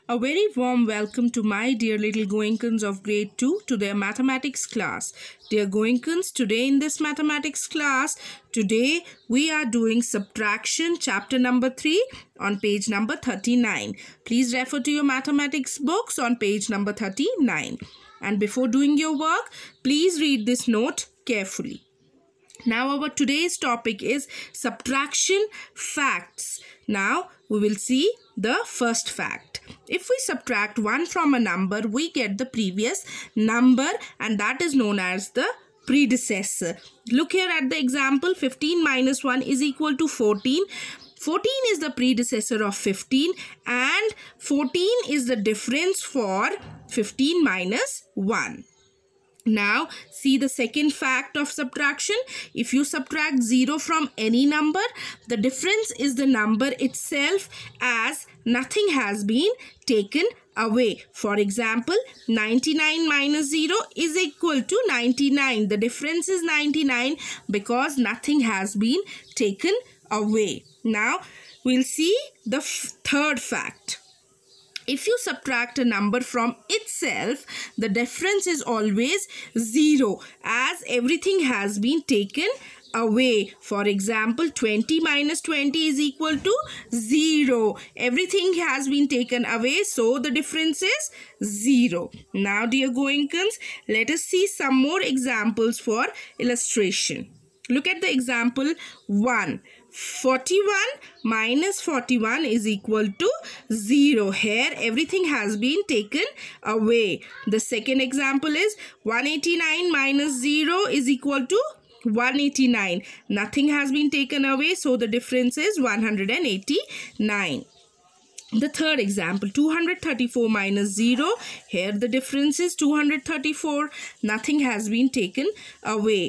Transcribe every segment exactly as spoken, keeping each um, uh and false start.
A very warm welcome to my dear little Goenkans of grade two to their mathematics class. Dear Goenkans, today in this mathematics class, today we are doing subtraction chapter number three on page number thirty-nine. Please refer to your mathematics books on page number thirty-nine. And before doing your work, please read this note carefully. Now our today's topic is subtraction facts. Now we will see the first fact. If we subtract one from a number, we get the previous number, and that is known as the predecessor. Look here at the example. fifteen minus one is equal to fourteen. fourteen is the predecessor of fifteen, and fourteen is the difference for fifteen minus one. Now see the second fact of subtraction. If you subtract zero from any number, the difference is the number itself, as nothing has been taken away. For example, ninety-nine minus zero is equal to ninety-nine. The difference is ninety-nine because nothing has been taken away. Now we'll see the third fact. If you subtract a number from itself, the difference is always zero, as everything has been taken away. For example, twenty minus twenty is equal to zero. Everything has been taken away, so the difference is zero. Now, dear Goenkans, let us see some more examples for illustration. Look at the example one. forty-one minus forty-one is equal to zero. Here everything has been taken away. The second example is one hundred eighty-nine minus zero is equal to one hundred eighty-nine. Nothing has been taken away, so the difference is one hundred eighty-nine. The third example, two hundred thirty-four minus zero. Here the difference is two hundred thirty-four. Nothing has been taken away.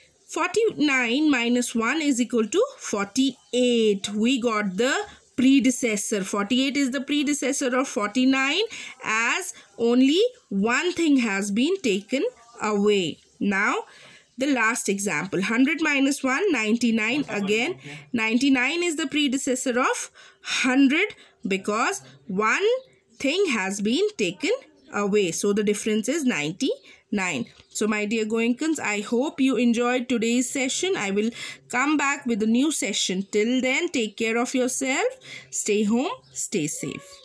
forty-nine minus one is equal to forty-eight. We got the predecessor. forty-eight is the predecessor of forty-nine, as only one thing has been taken away. Now, the last example, one hundred minus one, ninety-nine. Again, ninety-nine is the predecessor of one hundred because one thing has been taken away. So, the difference is ninety-nine. So, my dear Goenkans, I hope you enjoyed today's session. I will come back with a new session. Till then, take care of yourself. Stay home. Stay safe.